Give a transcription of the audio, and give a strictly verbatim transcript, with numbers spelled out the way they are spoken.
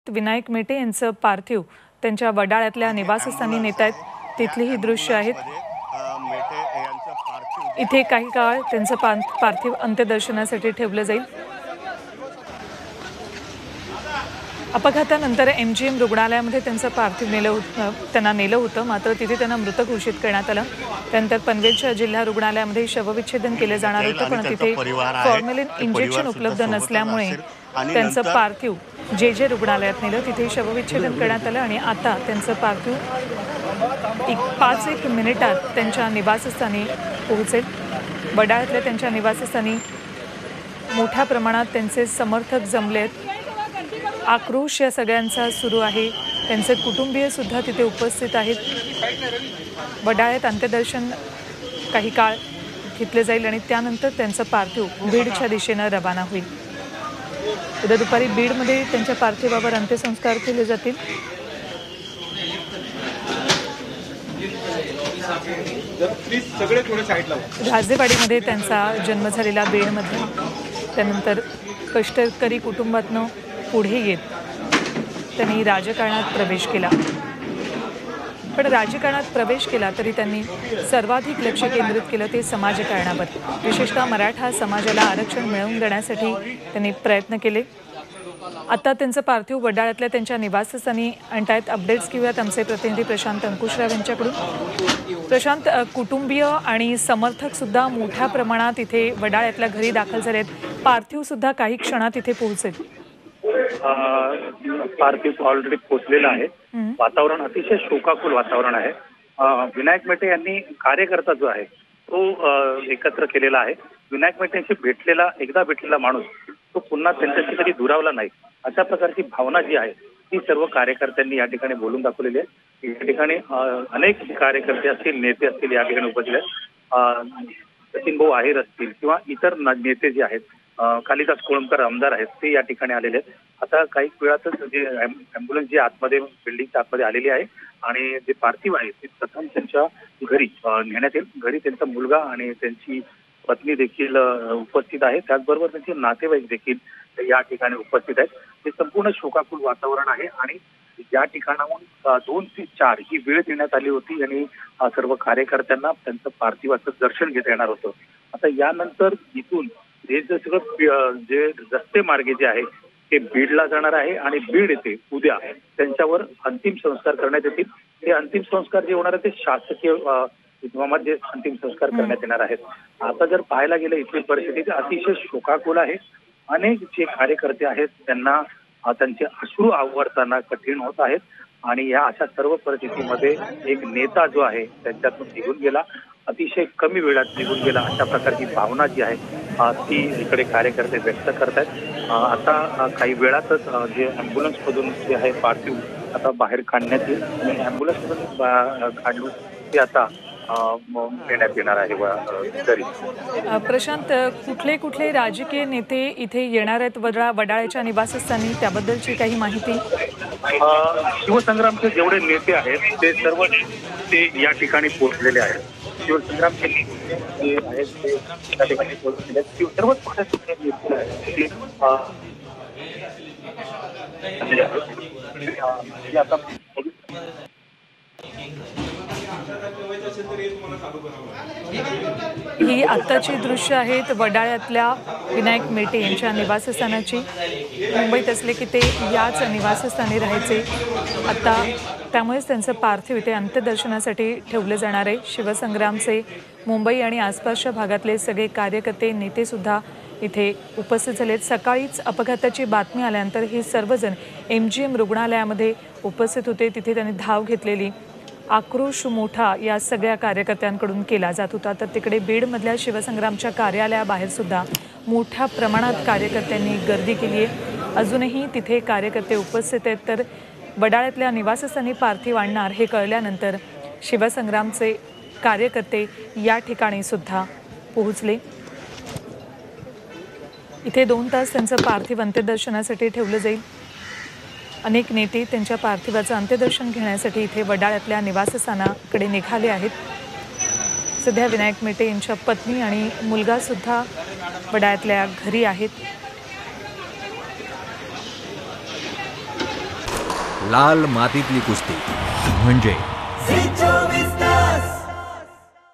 विनायक मेटे यांचं पार्थिव त्यांच्या वडाळ्यातल्या निवासस्थानी नेत आहेत। तिथली ही दृश्य आहेत। इथे काही काळ त्यांचं पार्थिव अंत्यदर्शनासाठी ठेवलं जाईल। अपघातानंतर एमजीएम रुग्णालयामध्ये त्यांचं पार्थिव नेलं होतं त्यांना नेलं होतं मात्र तिथे त्यांना मृत घोषित करण्यात आलं। त्यानंतर पनवेलच्या जिल्हा रुग्णालयामध्ये शवविच्छेदन केलं जाणार होतं पण तिथे फॉर्मेलिन इंजेक्शन उपलब्ध नसल्यामुळे त्यांचं पार्थिव जे जे रुग्णालयात नेलं तिथे शवविच्छेदन करण्यात आलं आणि आता त्यांचं पार्थिव एक पाच एक मिनिटात त्यांच्या निवासस्थानी पोहोचेल। वडाळ्यातल्या त्यांच्या निवासस्थानी मोठ्या प्रमाणात त्यांचे समर्थक जमलेत। आक्रोश या सगळ्यांचा सुरू आहे। त्यांचे कुटुंबीय सुद्धा तिथे उपस्थित आहेत। वडाळ्यात अंत्यदर्शन काही काळ घेतले जाईल आणि त्यानंतर त्यांचं पार्थिव बीडच्या दिशेनं रवाना होईल। उद्या दुपारी बीडमध्ये त्यांच्या पार्थिवावर अंत्यसंस्कार केले जातील। राजेवाडीमध्ये त्यांचा जन्म झालेला बीडमध्ये त्यानंतर कष्टकरी कुटुंबातनं पुढे येत त्यांनी राजकारणात प्रवेश केला। पण राजकारणात प्रवेश केला तरी त्यांनी सर्वाधिक लक्ष केंद्रित केलं ते समाजकारणावर, विशेषतः मराठा समाजाला आरक्षण मिळवून देण्यासाठी त्यांनी प्रयत्न केले। आता त्यांचं पार्थिव वडाळ्यातल्या त्यांच्या निवासस्थानी आणतायत। अपडेट्स घेऊयात आमचे प्रतिनिधी प्रशांत अंकुशराव यांच्याकडून। प्रशांत, कुटुंबीय आणि समर्थक सुद्धा मोठ्या प्रमाणात इथे वडाळ्यातल्या घरी दाखल झालेत। पार्थिव सुद्धा काही क्षणात इथे पोहोचेल। पार्थिव ऑलरेडी पोहोचलेलं आहे। वातावरण अतिशय शोकाकुल वातावरण आहे। विनायक मेटे यांनी कार्यकर्ता जो आहे तो एकत्र केलेला आहे। विनायक मेटे यांची भेटलेला एकदा भेटलेला माणूस तो पुन्हा त्यांच्याशी कधी दुरावला नाही, अशा प्रकारची भावना जी आहे ती सर्व कार्यकर्त्यांनी या ठिकाणी बोलून दाखवलेली आहे। या ठिकाणी अनेक कार्यकर्ते असतील, नेते असतील या ठिकाणी उपस्थित आहेत। सचिन भाऊ आहेर असतील किंवा इतर नेते जे आहेत, कालिदास कोळंबकर आमदार आहेत ते या ठिकाणी आलेले आहेत। आता काही वेळातच जे अँब्युलन्स जी आतमध्ये बिल्डिंगच्या आतमध्ये आलेली आहे आणि जे पार्थिव आहे ते प्रथम त्यांच्या घरी नेण्यात येईल। घरी त्यांचा मुलगा आणि त्यांची पत्नी देखील उपस्थित आहे, त्याचबरोबर त्यांचे नातेवाईक देखील या ठिकाणी उपस्थित आहेत। हे संपूर्ण शोकाकुल वातावरण आहे आणि या ठिकाणाहून दोन ते चार ही वेळ देण्यात आली होती आणि सर्व कार्यकर्त्यांना त्यांचं पार्थिवाचं दर्शन घेता येणार होतं। आता यानंतर इथून हे जे सगळं जे रस्ते मार्गे जे आहे ते बीडला जाणार आहे आणि बीड येथे उद्या त्यांच्यावर अंतिम संस्कार करण्यात येतील। हे अंतिम संस्कार जे होणार आहे ते शासकीय इतमामात जे अंतिम संस्कार करण्यात येणार आहेत। आता जर पाहायला गेलं इथली परिस्थिती अतिशय शोकाकुल आहे। अनेक जे कार्यकर्ते आहेत त्यांना त्यांचे अश्रू आवरताना कठीण होत आहेत आणि या अशा सर्व परिस्थितीमध्ये एक नेता जो आहे त्यांच्यातून निघून गेला, अतिशय कमी वेळात निघून गेला, अशा प्रकारची भावना जी आहे ती इकडे कार्यकर्ते व्यक्त करतायत। आता काही वेळातच जे अँब्युलन्स मधून जे आहे पार्थिव आता बाहेर काढण्यात येईल आणि अँब्युलन्स मधून काढून ते आता नेण्यात येणार आहे तरी। प्रशांत, कुठले कुठले राजकीय नेते इथे येणार आहेत वडा वडाळ्याच्या निवासस्थानी, त्याबद्दलची काही माहिती? शिवसंग्रामचे जेवढे नेते आहेत ते सर्व ते या ठिकाणी पोहोचलेले आहेत। शिवसंग्रामचे जे आहेत ते त्या ठिकाणी पोहोचलेले आहेत। सर्वच पक्षाचे नेते आहेत ते आता ही आत्ताची दृश्य आहेत वडाळ्यातल्या विनायक मेटे यांच्या निवासस्थानाची। मुंबईत असले की ते याच निवासस्थानी राहायचे आता, त्यामुळेच त्यांचं पार्थिव इथे अंत्यदर्शनासाठी ठेवलं जाणार आहे। शिवसंग्रामचे मुंबई आणि आसपासच्या भागातले सगळे कार्यकर्ते नेते सुद्धा इथे उपस्थित झालेत। सकाळीच अपघाताची बातमी आल्यानंतर हे सर्वजण एमजीएम रुग्णालयामध्ये उपस्थित होते। तिथे त्यांनी धाव घेतलेली। आक्रोश मोठा या सगळ्या कार्यकर्त्यांकडून केला जात होता। तर तिकडे बीडमधल्या शिवसंग्रामच्या कार्यालयाबाहेर सुद्धा मोठ्या प्रमाणात कार्यकर्त्यांनी गर्दी केली आहे। अजूनही तिथे कार्यकर्ते उपस्थित आहेत। तर वडाळ्यातल्या निवासस्थानी पार्थिव आणणार हे कळल्यानंतर शिवसंग्रामचे कार्यकर्ते या ठिकाणी सुद्धा पोहोचले। इथे दोन तास त्यांचं पार्थिव अंत्यदर्शनासाठी ठेवलं जाईल। अनेक नेते त्यांच्या पार्थिवाचं अंत्यदर्शन घेण्यासाठी इथे वडाळ्यातल्या निवासस्थानाकडे निघाले आहेत। सध्या विनायक मेटे यांच्या पत्नी आणि मुलगा सुद्धा वडाळ्यातल्या घरी आहेत। लाल मातीतली कुस्ती म्हणजे